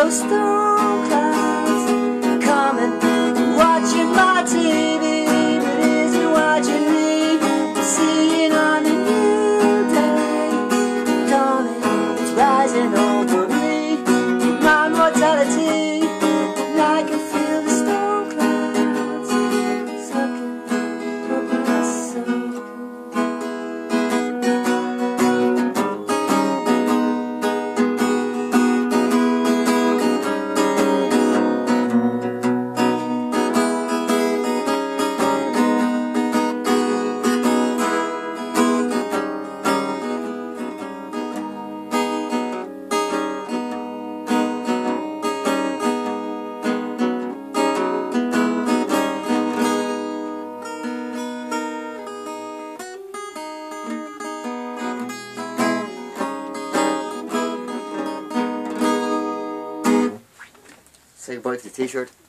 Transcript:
those storm clouds coming, watching my TV, but isn't watching me, seeing on the new day coming, it's rising over me, my mortality, and I can feel the storm clouds sucking up my soul. Say goodbye to the t-shirt.